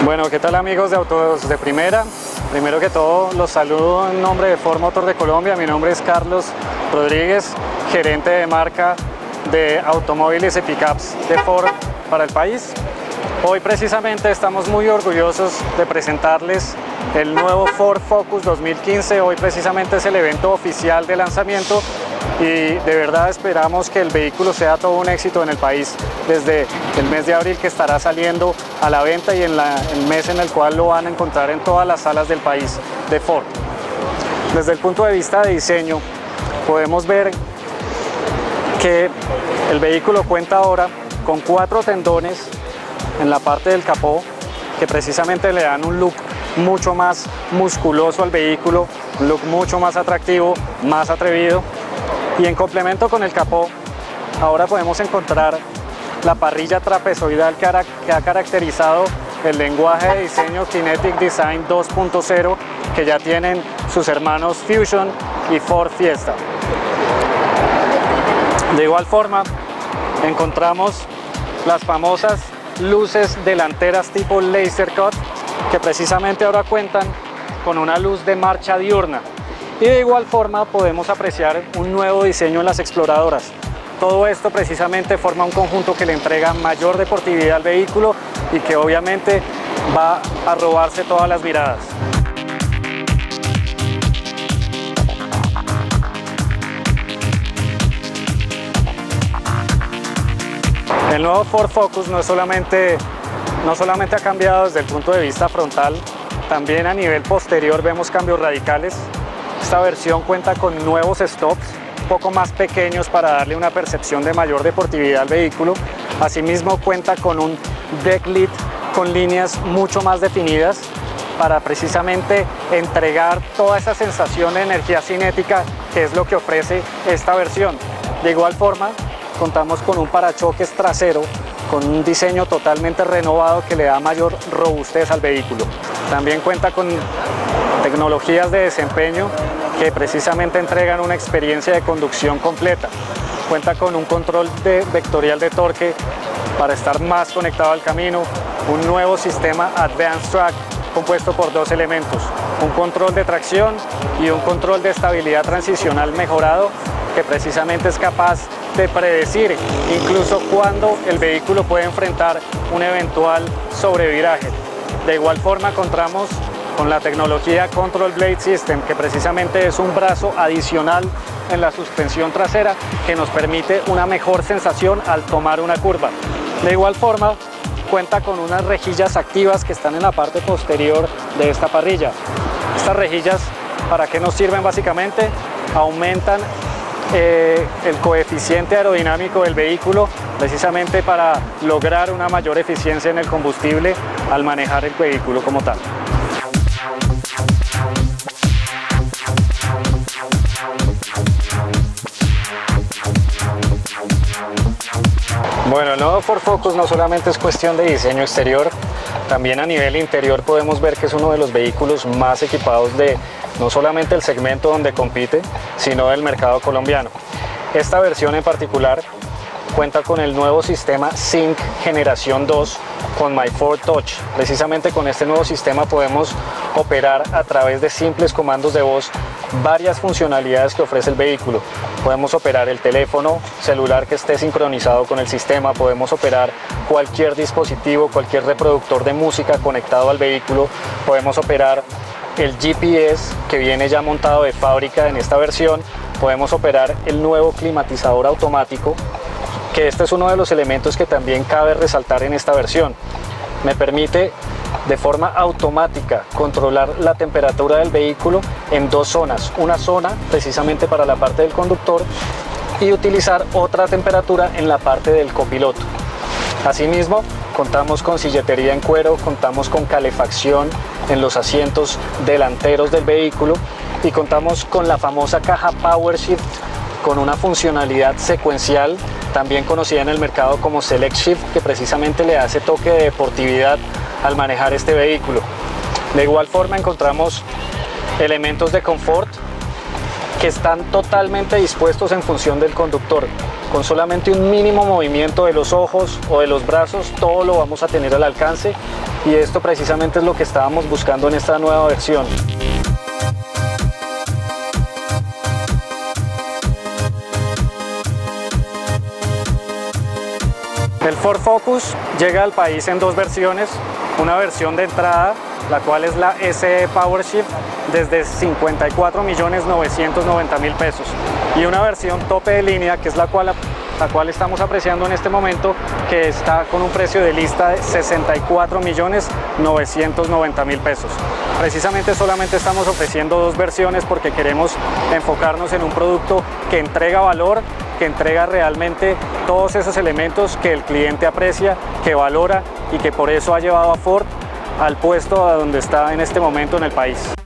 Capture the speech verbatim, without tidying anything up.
Bueno, ¿qué tal amigos de Autos de Primera? Primero que todo los saludo en nombre de Ford Motor de Colombia. Mi nombre es Carlos Rodríguez, gerente de marca de automóviles y pickups de Ford para el país. Hoy precisamente estamos muy orgullosos de presentarles el nuevo Ford Focus dos mil quince. Hoy precisamente es el evento oficial de lanzamiento y de verdad esperamos que el vehículo sea todo un éxito en el país desde el mes de abril, que estará saliendo a la venta, y en la, el mes en el cual lo van a encontrar en todas las salas del país de Ford. Desde el punto de vista de diseño podemos ver que el vehículo cuenta ahora con cuatro tendones en la parte del capó que precisamente le dan un look mucho más musculoso al vehículo, un look mucho más atractivo, más atrevido. Y en complemento con el capó, ahora podemos encontrar la parrilla trapezoidal que ha, que ha caracterizado el lenguaje de diseño Kinetic Design dos punto cero que ya tienen sus hermanos Fusion y Ford Fiesta. De igual forma, encontramos las famosas luces delanteras tipo Laser Cut, que precisamente ahora cuentan con una luz de marcha diurna. Y de igual forma podemos apreciar un nuevo diseño en las exploradoras. Todo esto precisamente forma un conjunto que le entrega mayor deportividad al vehículo y que obviamente va a robarse todas las miradas. El nuevo Ford Focus no solamente, no solamente ha cambiado desde el punto de vista frontal, también a nivel posterior vemos cambios radicales. Esta versión cuenta con nuevos stops, un poco más pequeños para darle una percepción de mayor deportividad al vehículo. Asimismo cuenta con un deck lid con líneas mucho más definidas para precisamente entregar toda esa sensación de energía cinética que es lo que ofrece esta versión. De igual forma, contamos con un parachoques trasero con un diseño totalmente renovado que le da mayor robustez al vehículo. También cuenta con tecnologías de desempeño que precisamente entregan una experiencia de conducción completa. Cuenta con un control de vectorial de torque para estar más conectado al camino, un nuevo sistema Advanced Track compuesto por dos elementos, un control de tracción y un control de estabilidad transicional mejorado que precisamente es capaz de predecir incluso cuándo el vehículo puede enfrentar un eventual sobreviraje. De igual forma contamos con la tecnología Control Blade System, que precisamente es un brazo adicional en la suspensión trasera que nos permite una mejor sensación al tomar una curva. De igual forma cuenta con unas rejillas activas que están en la parte posterior de esta parrilla. Estas rejillas, ¿para qué nos sirven básicamente? Aumentan Eh, el coeficiente aerodinámico del vehículo precisamente para lograr una mayor eficiencia en el combustible al manejar el vehículo como tal. Bueno, el nuevo Ford Focus no solamente es cuestión de diseño exterior, también a nivel interior podemos ver que es uno de los vehículos más equipados de no solamente el segmento donde compite, sino del mercado colombiano. Esta versión en particular cuenta con el nuevo sistema Sync Generación dos con My Ford Touch. Precisamente con este nuevo sistema podemos operar a través de simples comandos de voz varias funcionalidades que ofrece el vehículo. Podemos operar el teléfono celular que esté sincronizado con el sistema, podemos operar cualquier dispositivo, cualquier reproductor de música conectado al vehículo, podemos operar el G P S que viene ya montado de fábrica en esta versión, podemos operar el nuevo climatizador automático, que este es uno de los elementos que también cabe resaltar en esta versión. Me permite de forma automática controlar la temperatura del vehículo en dos zonas, una zona precisamente para la parte del conductor y utilizar otra temperatura en la parte del copiloto. Asimismo, contamos con silletería en cuero, contamos con calefacción en los asientos delanteros del vehículo y contamos con la famosa caja Power Shift con una funcionalidad secuencial, también conocida en el mercado como Select Shift, que precisamente le hace toque de deportividad al manejar este vehículo. De igual forma encontramos elementos de confort que están totalmente dispuestos en función del conductor. Con solamente un mínimo movimiento de los ojos o de los brazos, todo lo vamos a tener al alcance y esto precisamente es lo que estábamos buscando en esta nueva versión. El Ford Focus llega al país en dos versiones, una versión de entrada, la cual es la S E PowerShift, desde cincuenta y cuatro millones novecientos noventa mil pesos, y una versión tope de línea, que es la cual, la cual estamos apreciando en este momento, que está con un precio de lista de sesenta y cuatro millones novecientos noventa mil pesos. Precisamente solamente estamos ofreciendo dos versiones porque queremos enfocarnos en un producto que entrega valor, que entrega realmente todos esos elementos que el cliente aprecia, que valora y que por eso ha llevado a Ford al puesto a donde está en este momento en el país.